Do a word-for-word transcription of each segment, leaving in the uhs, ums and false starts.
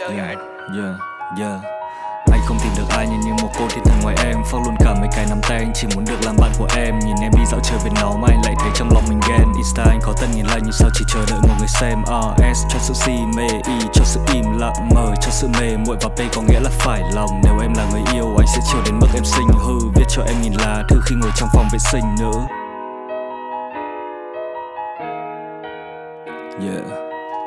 Yeah, yeah, yeah. Anh không tìm được ai nhìn như một cô thiên thần ngoài em. Phong luôn cả mấy cái nắm tay, anh chỉ muốn được làm bạn của em. Nhìn em đi dạo chơi với nó mà anh lại thấy trong lòng mình ghen. Insta anh có tận nghìn like nhưng sao chỉ chờ đợi một người xem. R S cho sự si mê, E cho sự im lặng, M cho sự mê muội và P có nghĩa là phải lòng. Nếu em là người yêu anh sẽ chiều đến mức em sinh hư. Viết cho em nghìn lá thư khi ngồi trong phòng vệ sinh nữa. Yeah.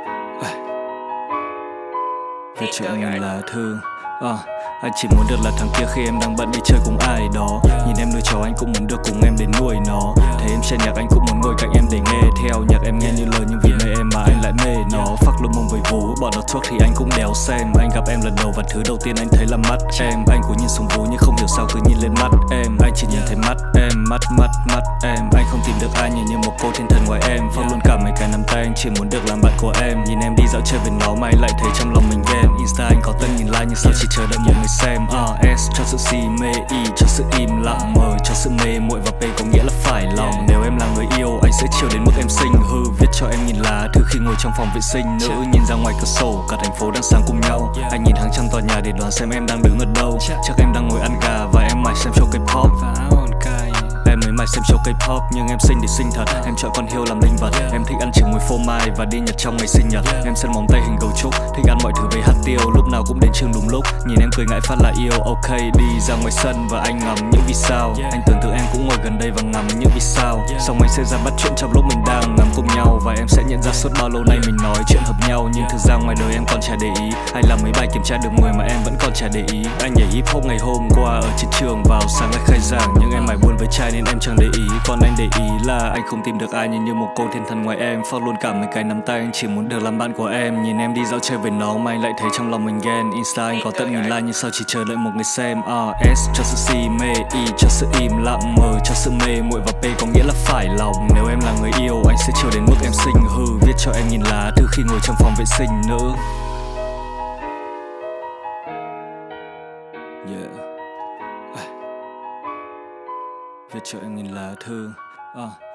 Viết cho em nghìn lá thư. À, anh chỉ muốn được là thằng kia khi em đang bận đi chơi cùng ai đó. Nhìn em nuôi chó anh cũng muốn được cùng em để nuôi nó. Thấy em xem nhạc anh cũng muốn ngồi cạnh em để nghe theo. Nhạc em nghe như lời nhưng vì mê em mà anh lại mê nó. Phắc lông mông với vú, bọn nó thuốc thì anh cũng đéo xem. Anh gặp em lần đầu và thứ đầu tiên anh thấy là mắt em. Anh cũng nhìn xuống vú nhưng không hiểu sao cứ nhìn lên mắt em. Anh chỉ nhìn thấy mắt em, mắt mắt mắt em. Anh không tìm được ai nhìn như một cô thiên thần ngoài em. Phắc luôn cả mấy cái nắm tay anh chỉ muốn được làm bạn của em. Nhìn em đi dạo chơi với nó mà anh lại thấy trong lòng mình ghen. Insta anh có tận nghìn like nhưng sao chỉ chờ đợi một người xem. R S cho sự si mê, E cho sự im lặng, M cho sự mê muội và P có nghĩa là phải lòng. Nếu em là người yêu anh sẽ chiều đến mức em sinh hư. Viết cho em nghìn lá thư khi ngồi trong phòng vệ sinh nữ. Nhìn ra ngoài cửa sổ cả thành phố đang sáng cùng nhau. Anh nhìn hàng trăm tòa nhà để đoán xem em đang đứng ở đâu. Chắc em đang ngồi ăn gà và em mải xem show K-pop. Em mới mải xem show K-pop nhưng em xinh để xinh thật. Em chọn con hiêu làm linh vật. Em thích ăn trứng muối phô mai và đi nhật trong ngày sinh nhật. Em sơn móng tay hình gấu trúc. Thích ăn mọi thứ với hạt tiêu. Lúc nào cũng đến trường đúng lúc. Nhìn em cười ngại phát là yêu. Ok đi ra ngoài sân và anh ngắm những vì sao. Anh tưởng tượng em cũng ngồi gần đây và ngắm những vì sao. Xong anh sẽ ra bắt chuyện trong lúc mình đang ngắm cùng nhau. Và em sẽ nhận ra suốt bao lâu nay mình nói chuyện hợp nhau. Nhưng thực ra ngoài đời em còn chả để ý. Hay là mấy bài kiểm tra được mười mà em vẫn còn chả để ý. Anh nhảy hip hop ngày hôm qua ở trên trường vào sáng ngày khai giảng. Nhưng em mải buồn với trai nên em chẳng để ý. Còn anh để ý là anh không tìm được ai nhìn như một cô thiên thần ngoài em. Phao luôn cả mấy cái nắm tay anh chỉ muốn được làm bạn của em. Nhìn em đi dạo chơi với nó mà anh lại thấy trong lòng mình ghen. Insta anh có tận nghìn like nhưng sao chỉ chờ đợi một người xem. R S cho sự si mê, E cho sự im lặng, M cho sự mê muội và P có nghĩa là phải lòng. Nếu em là người yêu anh sẽ chiều đến mức em sinh hư. Viết cho em nghìn lá thư khi ngồi trong phòng vệ sinh nữ. Yeah. Viết cho em nghìn lá thư. uh.